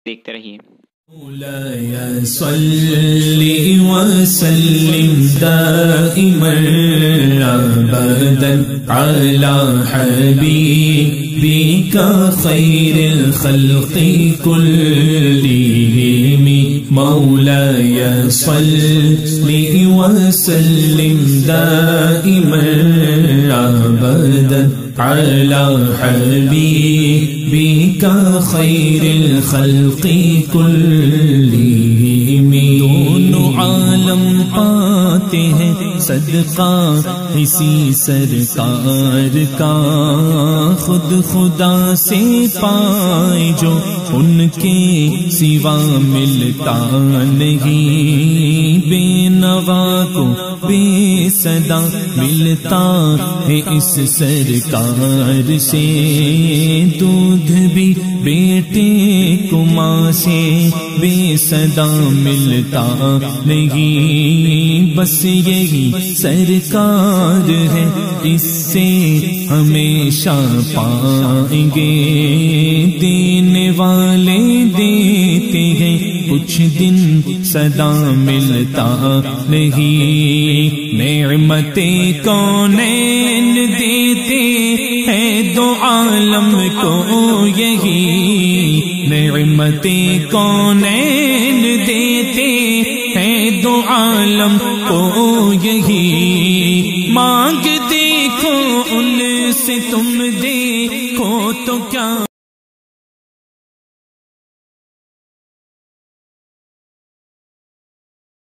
دیکھتے رہیے۔ مولاي صل وسلم دائما ابدا على حبيبك خير الخلق كلهم مولاي صل وسلم دائما ابدا على حبيبك خير الخلق كلهم دونوں عالم پاتے ہیں صدقہ اسی سرکار کا، خود خدا سے پائے جو ان کے سوا ملتا نہیں، بے نوا کو بے صدا ملتا ہے اس سرکار سے، دودھ بھی بیٹے کو ماں سے بے صدا ملتا نہیں، بس یہی سرکار ہے اس سے ہمیشہ پائیں گے، دینے والے دیتے ہیں کچھ دن صدا ملتا نہیں، نعمتیں کونین دیتے ہیں دو عالم کو یہی، نعمتیں کونین دیتے ہیں دو عالم کو یہی، مانگ دیکھو ان سے تم دیکھو تو کیا